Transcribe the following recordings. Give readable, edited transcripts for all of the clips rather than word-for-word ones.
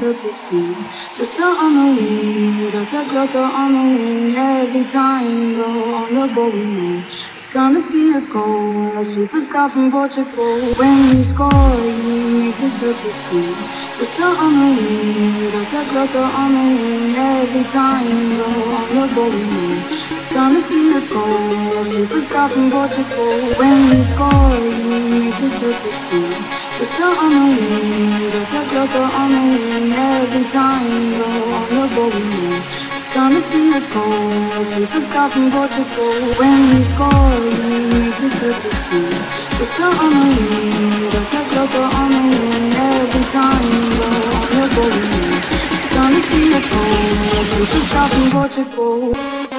Celtic sea. Jota on the wing, Jota on the wing. Every time you go on the ball, we know it's gonna be a goal. A superstar from Portugal. When you score, you make the Celtic sea. Jota on the wing, Jota on the wing. Every time you go on the ball, we know it's gonna be a goal. A superstar from Portugal. When you score, you make the Celtic sea. Jota on the wing, Jota on the wing. Every time you go on the ball, we know it's gonna be a goal. A superstar from Portugal. When you score, you make the Celtic sea. Jota on the wing, Jota on the wing. Every time you go on the ball, we know it's gonna be a goal. A superstar from Portugal.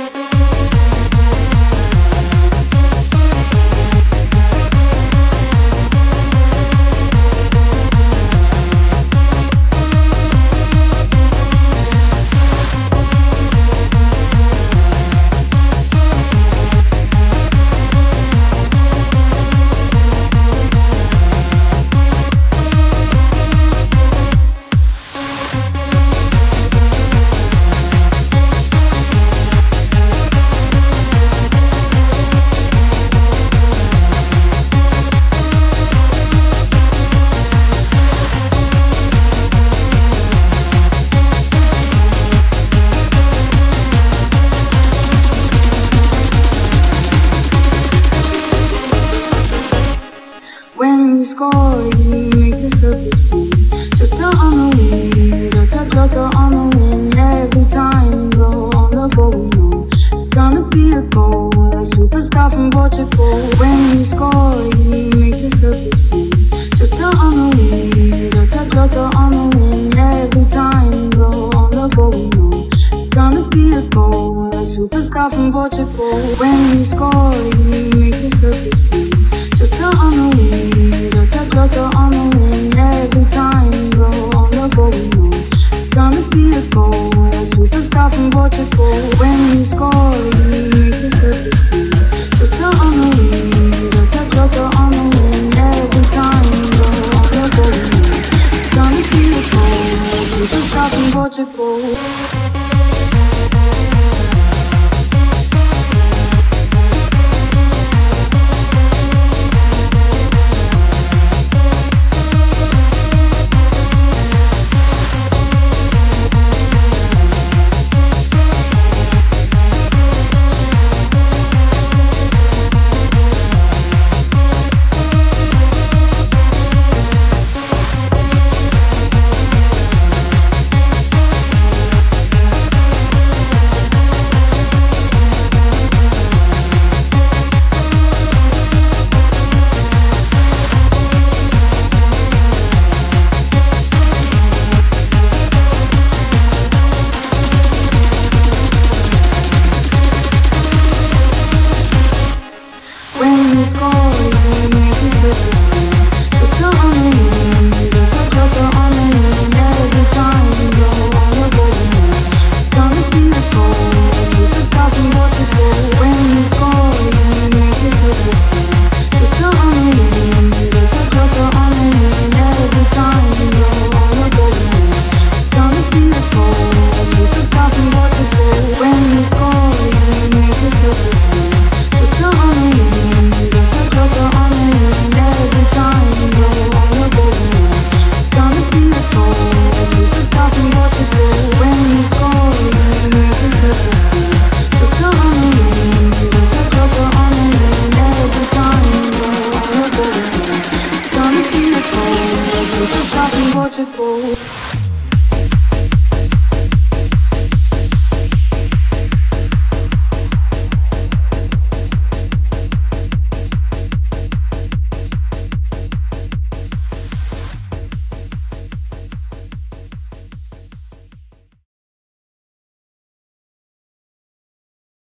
When you score, you make the Celtic sea. Jota on the wing, Jota on the wing. Every time you go on the ball, we know it's gonna be a goal. A superstar from Portugal. When you score, you make the Celtic sea. Jota on the wing, Jota on the wing. Every time you go on the ball, we know it's gonna be a goal. A superstar from Portugal. When you score, you make the Celtic sea. Jota on the wing, Jota on the wing. Every time you go on the ball, we know it's gonna be a goal. A superstar from Portugal. When you score, you make the Celtic sea. Jota on the wing, Jota on the wing. Every time you go on the ball, we know it's gonna be a goal. A superstar from Portugal. Portugal.